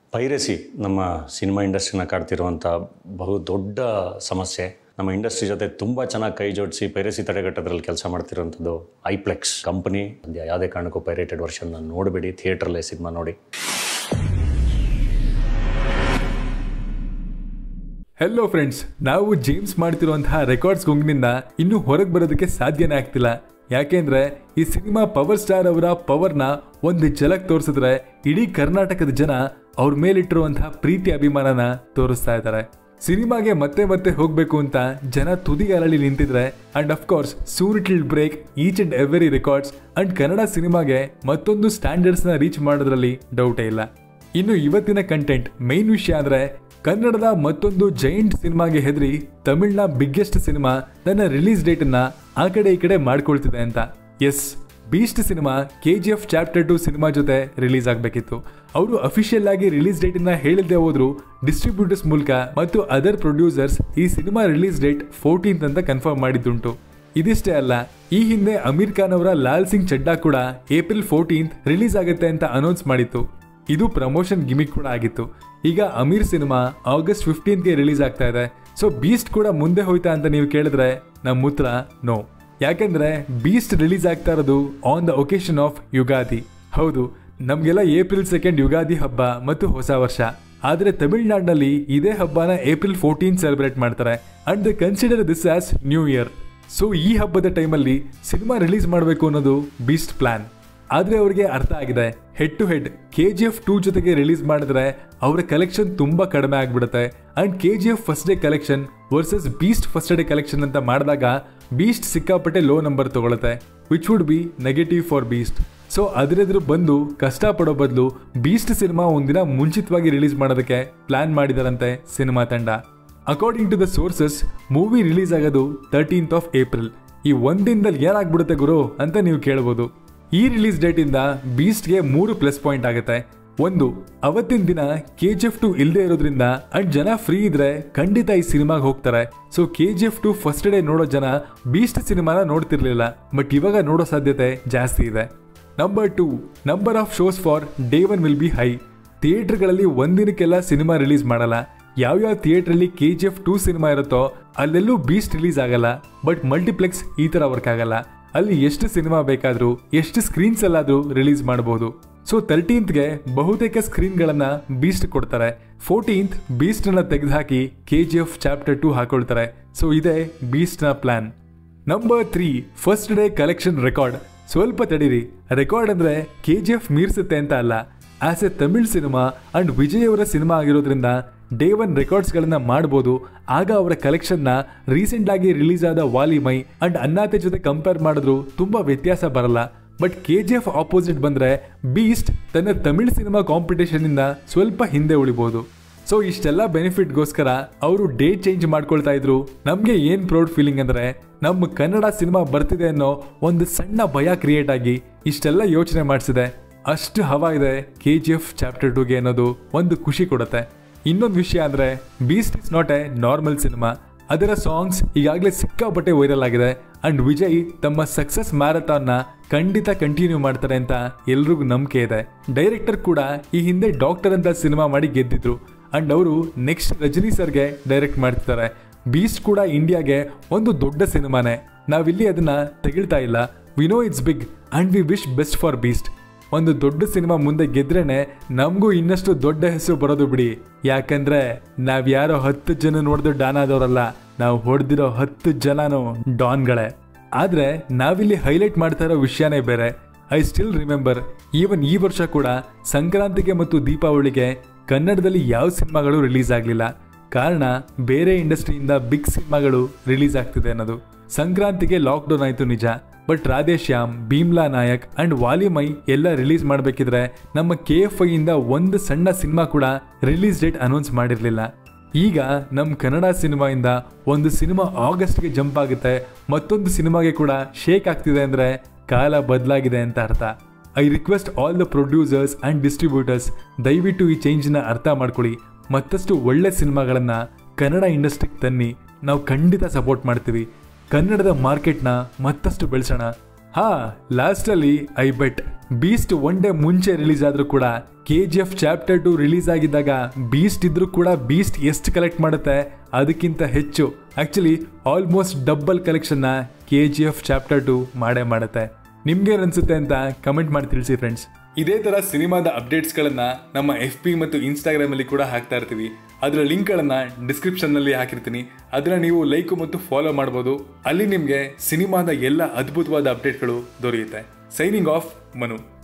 Piracy ನಮ್ಮ cinema ಇಂಡಸ್ಟ್ರಿನ ಕಾಡ್ತಿರುವಂಥ ಬಹು ದೊಡ್ಡ ಸಮಸ್ಯೆ. ನಮ್ಮ ಇಂಡಸ್ಟ್ರಿ ಜೊತೆ ತುಂಬ ಚೆನ್ನಾಗಿ ಕೈ ಜೋಡಿಸಿ ಪೈರಸಿ ತಡೆಗಟ್ಟೋದ್ರಲ್ಲಿ ಕೆಲಸ ಮಾಡ್ತಿರೋಂಥದ್ದು ಐಪ್ಲೆಕ್ಸ್ ಕಂಪನಿ. ಯಾವುದೇ ಕಾರಣಕ್ಕೂ ಪೈರೇಟೆಡ್ ವರ್ಷನ್ನ ನೋಡಬೇಡಿ, ಥಿಯೇಟ್ರಲ್ಲೇ ಸಿನಿಮಾ ನೋಡಿ. ಹೆಲೋ ಫ್ರೆಂಡ್ಸ್, ನಾವು ಜೇಮ್ಸ್ ಮಾಡ್ತಿರುವಂತಹ ರೆಕಾರ್ಡ್ಸ್ ಗುಂಗಿನಿಂದ ಇನ್ನೂ ಹೊರಗೆ ಬರೋದಕ್ಕೆ ಸಾಧ್ಯನೇ ಆಗ್ತಿಲ್ಲ. ಯಾಕೆಂದ್ರೆ ಈ ಸಿನಿಮಾ ಪವರ್ ಸ್ಟಾರ್ ಅವರ ಪವರ್ನ ಒಂದು ಝಲಕ್ ತೋರಿಸಿದ್ರೆ ಇಡೀ ಕರ್ನಾಟಕದ ಜನ ಅವ್ರ ಮೇಲಿಟ್ಟಿರುವಂತಹ ಪ್ರೀತಿ ಅಭಿಮಾನನ ತೋರಿಸ್ತಾ ಇದ್ದಾರೆ. ಸಿನಿಮಾಗೆ ಮತ್ತೆ ಮತ್ತೆ ಹೋಗ್ಬೇಕು ಅಂತ ಜನ ತುದಿಗಾಲಲ್ಲಿ ನಿಂತಿದ್ರೆ and of course soon it will break each and every records and Kannada ಸಿನಿಮಾಗೆ ಮತ್ತೊಂದು ಸ್ಟ್ಯಾಂಡರ್ಡ್ಸ್ ನ ರೀಚ್ ಮಾಡೋದ್ರಲ್ಲಿ ಡೌಟೇ ಇಲ್ಲ. ಇನ್ನು ಇವತ್ತಿನ ಕಂಟೆಂಟ್ ಮೈನ್ ವಿಷಯ ಅಂದ್ರೆ ಕನ್ನಡದ ಮತ್ತೊಂದು ಜೈಂಟ್ ಸಿನಿಮಾಗೆ ಹೆದರಿ ತಮಿಳ್ನ ಬಿಗ್ಗೆಸ್ಟ್ ಸಿನಿಮಾ ತನ್ನ ರಿಲೀಸ್ ಡೇಟ್ ಅನ್ನ ಆ ಕಡೆ ಈ ಕಡೆ ಮಾಡ್ಕೊಳ್ತಿದೆ ಅಂತ. Yes, Beast cinema KGF chapter 2 cinema ಜೊತೆ ರಿಲೀಸ್ ಆಗಬೇಕಿತ್ತು. ಅವರು ಅಫಿಷಿಯಲ್ ಆಗಿ ರಿಲೀಸ್ ಡೇಟ್ ಅನ್ನ ಹೇಳಿದ್ದೆ ಹೋದ್ರು ಡಿಸ್ಟ್ರಿಬ್ಯೂಟರ್ಸ್ ಮೂಲಕ ಮತ್ತು ಅದರ್ ಪ್ರೊಡ್ಯೂಸರ್ಸ್ ಈ ಸಿನಿಮಾ ರಿಲೀಸ್ ಡೇಟ್ 14th ಅಂತ ಕನ್ಫರ್ಮ್ ಮಾಡಿದ್ದುಂಟು. ಇದಿಷ್ಟೇ ಅಲ್ಲ, ಈ ಹಿಂದೆ ಅಮೀರ್ ಖಾನ್ ಅವರ ಲಾಲ್ ಸಿಂಗ್ ಚಡ್ಡಾ ಕೂಡ April 14th ರಿಲೀಸ್ ಆಗುತ್ತೆ ಅಂತ ಅನೌನ್ಸ್ ಮಾಡಿತ್ತು. ಇದು ಪ್ರಮೋಷನ್ ಗಿಮಿಕ್ ಕೂಡ ಆಗಿತ್ತು. ಈಗ Amir cinema August 15th release ಆಗ್ತಾ ಇದೆ. ಸೊ ಬೀಸ್ಟ್ ಕೂಡ ಮುಂದೆ ಹೋಯ್ತಾ ಅಂತ ನೀವು ಕೇಳಿದ್ರೆ ನಮ್ಮ ಉತ್ತರ ನೋ. ಯಾಕೆಂದ್ರೆ ಬೀಸ್ಟ್ ರಿಲೀಸ್ ಆಗ್ತಾ ಇರೋದು on the occasion of Ugadi. ಹೌದು, ನಮ್ಗೆಲ್ಲ April 2 ಯುಗಾದಿ ಹಬ್ಬ ಮತ್ತು ಹೊಸ ವರ್ಷ. ಆದ್ರೆ ತಮಿಳುನಾಡಿನಲ್ಲಿ ಇದೇ ಹಬ್ಬನ April 14 ಸೆಲೆಬ್ರೇಟ್ ಮಾಡ್ತಾರೆ and they consider this as new year. So ಈ ಹಬ್ಬದ ಟೈಮಲ್ಲಿ ಸಿನಿಮಾ ರಿಲೀಸ್ ಮಾಡಬೇಕು ಅನ್ನೋದು ಬೀಸ್ಟ್ ಪ್ಲಾನ್. ಆದ್ರೆ ಅವ್ರಿಗೆ ಅರ್ಥ ಆಗಿದೆ, ಹೆಡ್ ಟು ಹೆಡ್ KGF 2 ಜೊತೆಗೆ ರಿಲೀಸ್ ಮಾಡಿದ್ರೆ ಅವರ ಕಲೆಕ್ಷನ್ ತುಂಬಾ ಕಡಿಮೆ ಆಗ್ಬಿಡುತ್ತೆ and KGF first day collection versus Beast first day collection ಅಂತ ಮಾಡಿದಾಗ ಬೀಸ್ಟ್ ಸಿಕ್ಕಾಪಟ್ಟೆ ಲೋ ನಂಬರ್ ತಗೊಳುತ್ತೆ, which would be negative for Beast. So ಅದರೆದ್ರು ಬಂದು ಕಷ್ಟಪಡೋ ಬದಲು ಬೀಸ್ಟ್ ಸಿನಿಮಾ ಒಂದಿನ ಮುಂಚಿತವಾಗಿ ರಿಲೀಸ್ ಮಾಡೋದಕ್ಕೆ ಪ್ಲಾನ್ ಮಾಡಿದಾರಂತೆ ಸಿನಿಮಾ ತಂಡ. According to the sources movie release ಆಗೋದು 13th of April. ಈ ಒಂದಿನದಲ್ಲಿ ಏನಾಗ್ಬಿಡುತ್ತೆ ಗುರು ಅಂತ ನೀವು ಕೇಳ್ಬೋದು. ಈ ರಿಲೀಸ್ ಡೇಟ್ ಇಂದ ಬೀಸ್ಟ್ಗೆ 3 ಪ್ಲಸ್ ಪಾಯಿಂಟ್ ಆಗುತ್ತೆ. ಒಂದು, ಅವತ್ತಿನ ದಿನ KGF 2 ಇಲ್ಲದೆ ಇರೋದ್ರಿಂದ ಅಂಡ್ ಜನ ಫ್ರೀ ಇದ್ರೆ ಖಂಡಿತ ಈ ಸಿನಿಮಾಗೆ ಹೋಗ್ತಾರೆ. ಸೊ KGF 2 ಫಸ್ಟ್ ಡೇ ನೋಡೋ ಜನ ಬೀಸ್ಟ್ ಸಿನಿಮಾನ ನೋಡ್ತಿರ್ಲಿಲ್ಲ, ಬಟ್ ಇವಾಗ ನೋಡೋ ಸಾಧ್ಯತೆ ಜಾಸ್ತಿ ಇದೆ. Number 2, number of shows for day 1 will be high. ಥಿಯೇಟರ್ಗಳಲ್ಲಿ ಒಂದಿನಕ್ಕೆಲ್ಲ ಸಿನಿಮಾ ರಿಲೀಸ್ ಮಾಡಲ್ಲ. ಯಾವ್ಯಾವ ಥಿಯೇಟರ್ಲಿ KGF 2 ಸಿನಿಮಾ ಇರುತ್ತೋ ಅಲ್ಲೆಲ್ಲೂ ಬೀಸ್ಟ್ ರಿಲೀಸ್ ಆಗಲ್ಲ. ಬಟ್ ಮಲ್ಟಿಪ್ಲೆಕ್ಸ್ ಈ ತರ ವರ್ಕ್ ಆಗಲ್ಲ. ಅಲ್ಲಿ ಎಷ್ಟು ಸಿನಿಮಾ ಬೇಕಾದ್ರೂ ಎಷ್ಟು ಸ್ಕ್ರೀನ್ಸ್ ಅಲ್ಲಾದ್ರೂ ರಿಲೀಸ್ ಮಾಡಬಹುದು. ಸೊ 13th ಬಹುತೇಕ ಸ್ಕ್ರೀನ್ಗಳನ್ನ ಬೀಸ್ಟ್ ಕೊಡ್ತಾರೆ. 14th ಬೀಸ್ಟ್ ನ ತೆಗೆದುಹಾಕಿ KGF ಚಾಪ್ಟರ್ 2 ಹಾಕೊಳ್ತಾರೆ. ಸೊ ಇದೇ ಬೀಸ್ಟ್ ನ plan. Number 3, first day collection record. ಸ್ವಲ್ಪ ತಡೀರಿ, ರೆಕಾರ್ಡ್ ಅಂದ್ರೆ KGF ಮೀರ್ಸುತ್ತೆ ಅಂತ ಅಲ್ಲ. As a Tamil cinema and Vijay ಅವರ ಸಿನಿಮಾ ಆಗಿರೋದ್ರಿಂದ ಡೇ 1 ರೆಕಾರ್ಡ್ಸ್ ಗಳನ್ನ ಮಾಡಬಹುದು. ಆಗ ಅವರ ಕಲೆಕ್ಷನ್ ನ ರೀಸೆಂಟ್ ಆಗಿ ರಿಲೀಸ್ ಆದ ವಾಲಿಮೈ ಅಂಡ್ ಅನ್ನಾತೆ ಜೊತೆ ಕಂಪೇರ್ ಮಾಡಿದ್ರು ತುಂಬಾ ವ್ಯತ್ಯಾಸ ಬರಲ್ಲ. ಬಟ್ KGF ಆಪೋಸಿಟ್ ಬಂದ್ರೆ ಬೀಸ್ಟ್ ತನ್ನ ತಮಿಳ್ ಸಿನಿಮಾ ಕಾಂಪಿಟೇಷನ್ ಇಂದ ಸ್ವಲ್ಪ ಹಿಂದೆ ಉಳಿಬಹುದು. ಸೊ ಇಷ್ಟೆಲ್ಲ ಬೆನಿಫಿಟ್ಗೋಸ್ಕರ ಅವರು ಡೇಟ್ ಚೇಂಜ್ ಮಾಡ್ಕೊಳ್ತಾ ಇದ್ರು. ನಮ್ಗೆ ಏನ್ ಪ್ರೌಡ್ ಫೀಲಿಂಗ್ ಅಂದ್ರೆ ನಮ್ಮ ಕನ್ನಡ ಸಿನಿಮಾ ಬರ್ತಿದೆ ಅನ್ನೋ ಒಂದು ಸಣ್ಣ ಭಯ ಕ್ರಿಯೇಟ್ ಆಗಿ ಇಷ್ಟೆಲ್ಲ ಯೋಚನೆ ಮಾಡಿಸಿದೆ. ಅಷ್ಟು ಹವಾ ಇದೆ KGF ಚಾಪ್ಟರ್ 2 ಅನ್ನೋದು ಒಂದು ಖುಷಿ ಕೊಡುತ್ತೆ. ಇನ್ನೊಂದು ವಿಷಯ ಅಂದ್ರೆ Beast is not a normal cinema. ಅದರ ಸಾಂಗ್ಸ್ ಈಗಾಗಲೇ ಸಿಕ್ಕಾಪಟ್ಟೆ ವೈರಲ್ ಆಗಿದೆ ಅಂಡ್ ವಿಜಯ್ ತಮ್ಮ ಸಕ್ಸಸ್ ಮ್ಯಾರಥಾನ್ ನ ಖಂಡಿತ ಕಂಟಿನ್ಯೂ ಮಾಡ್ತಾರೆ ಅಂತ ಎಲ್ರಿಗೂ ನಂಬಿಕೆ ಇದೆ. ಡೈರೆಕ್ಟರ್ ಕೂಡ ಈ ಹಿಂದೆ ಡಾಕ್ಟರ್ ಅಂತ ಸಿನಿಮಾ ಮಾಡಿ ಗೆದ್ದಿದ್ರು ಅಂಡ್ ಅವರು ನೆಕ್ಸ್ಟ್ ರಜನಿ ಸರ್ಗೆ ಡೈರೆಕ್ಟ್ ಮಾಡ್ತಿದ್ದಾರೆ. ಬೀಸ್ಟ್ ಕೂಡ ಇಂಡಿಯಾಗೆ ಒಂದು ದೊಡ್ಡ ಸಿನಿಮಾನೇ. ನಾವಿಲ್ಲಿ ಅದನ್ನ ತೆಗಿಳ್ತಾ ಇಲ್ಲ. We know it's big and we wish best for Beast. ಒಂದು ದೊಡ್ಡ ಸಿನಿಮಾ ಮುಂದೆ ಗೆದ್ರೇನೆ ನಮಗೂ ಇನ್ನಷ್ಟು ದೊಡ್ಡ ಹೆಸರು ಬರೋದು ಬಿಡಿ. ಯಾಕಂದ್ರೆ ನಾವ್ಯಾರೋ 10 ಜನ ನೋಡಿದ್ರು ಡಾನ್ ಆದವರಲ್ಲ, ನಾವು ಹೊಡೆದಿರೋ 10 ಜನನೂ ಡಾನ್ಗಳೇ. ಆದ್ರೆ ನಾವಿಲ್ಲಿ ಹೈಲೈಟ್ ಮಾಡ್ತಾ ಇರೋ ವಿಷಯನೇ ಬೇರೆ. ಐ ಸ್ಟಿಲ್ ರಿಮೆಂಬರ್, ಈವನ್ ಈ ವರ್ಷ ಕೂಡ ಸಂಕ್ರಾಂತಿಗೆ ಮತ್ತು ದೀಪಾವಳಿಗೆ ಕನ್ನಡದಲ್ಲಿ ಯಾವ ಸಿನಿಮಾಗಳು ರಿಲೀಸ್ ಆಗಲಿಲ್ಲ. ಕಾರಣ ಬೇರೆ ಇಂಡಸ್ಟ್ರಿಯಿಂದ ಬಿಗ್ ಸಿನಿಮಾಗಳು ರಿಲೀಸ್ ಆಗ್ತಿದೆ ಅನ್ನೋದು. ಸಂಕ್ರಾಂತಿಗೆ ಲಾಕ್ಡೌನ್ ಆಯ್ತು ನಿಜ, ಬಟ್ ರಾಧೇಶ್ಯಾಮ್, ಭೀಮ್ಲಾ ನಾಯಕ್ ಅಂಡ್ ವಾಲಿಮೈ ಎಲ್ಲ ರಿಲೀಸ್ ಮಾಡಬೇಕಿದ್ರೆ ನಮ್ಮ KFI ಇಂದ ಒಂದು ಸಣ್ಣ ಸಿನಿಮಾ ಕೂಡ ರಿಲೀಸ್ ಡೇಟ್ ಅನೌನ್ಸ್ ಮಾಡಿರಲಿಲ್ಲ. ಈಗ ನಮ್ಮ ಕನ್ನಡ ಸಿನಿಮಾ ಇಂದ ಒಂದು ಸಿನಿಮಾ ಆಗಸ್ಟ್ಗೆ ಜಂಪ್ ಆಗುತ್ತೆ, ಮತ್ತೊಂದು ಸಿನಿಮಾಗೆ ಕೂಡ ಶೇಕ್ ಆಗ್ತಿದೆ ಅಂದ್ರೆ ಕಾಲ ಬದಲಾಗಿದೆ ಅಂತ ಅರ್ಥ. I request all the producers and distributors, ದಯವಿಟ್ಟು ಈ ಚೇಂಜ್ನ ಅರ್ಥ ಮಾಡ್ಕೊಳ್ಳಿ. ಮತ್ತಷ್ಟು ಒಳ್ಳೆ ಸಿನಿಮಾಗಳನ್ನ ಕನ್ನಡ ಇಂಡಸ್ಟ್ರಿಗೆ ತನ್ನಿ. ನಾವು ಖಂಡಿತ ಸಪೋರ್ಟ್ ಮಾಡ್ತೀವಿ. ಕನ್ನಡದ ಮಾರ್ಕೆಟ್ನ ಮತ್ತಷ್ಟು ಬೆಳೆಸೋಣ. ಹಾ, ಲಾಸ್ಟ್ ಅಲ್ಲಿ I bet Beast one day ಮುಂಚೆ ರಿಲೀಸ್ ಆದ್ರೂ ಕೂಡ KGF ಚಾಪ್ಟರ್ 2 ರಿಲೀಸ್ ಆಗಿದ್ದಾಗ ಬೀಸ್ಟ್ ಇದ್ರೂ ಕೂಡ ಬೀಸ್ಟ್ ಎಷ್ಟು ಕಲೆಕ್ಟ್ ಮಾಡುತ್ತೆ ಅದಕ್ಕಿಂತ ಹೆಚ್ಚು, ಆಕ್ಚುಲಿ ಆಲ್ಮೋಸ್ಟ್ ಡಬಲ್ ಕಲೆಕ್ಷನ್ ನ KGF ಚಾಪ್ಟರ್ 2 ಮಾಡುತ್ತೆ. ನಿಮ್ಗೆ ಅನ್ಸುತ್ತೆ ಅಂತ ಕಮೆಂಟ್ ಮಾಡಿ ತಿಳಿಸಿ ಫ್ರೆಂಡ್ಸ್. ಇದೇ ತರ ಸಿನಿಮಾದ ಅಪ್ಡೇಟ್ಸ್ ಗಳನ್ನ ನಮ್ಮ FB ಮತ್ತು ಇನ್ಸ್ಟಾಗ್ರಾಮ್ ಅಲ್ಲಿ ಕೂಡ ಹಾಕ್ತಾ ಇರ್ತೀವಿ. ಅದರ ಲಿಂಕ್ ಗಳನ್ನ ಡಿಸ್ಕ್ರಿಪ್ಷನ್ ನಲ್ಲಿ ಹಾಕಿರ್ತೀನಿ. ಅದನ್ನ ನೀವು ಲೈಕ್ ಮತ್ತು ಫಾಲೋ ಮಾಡಬಹುದು. ಅಲ್ಲಿ ನಿಮ್ಗೆ ಸಿನಿಮಾದ ಎಲ್ಲ ಅದ್ಭುತವಾದ ಅಪ್ಡೇಟ್ಗಳು ದೊರೆಯುತ್ತೆ. Signing off, Manu.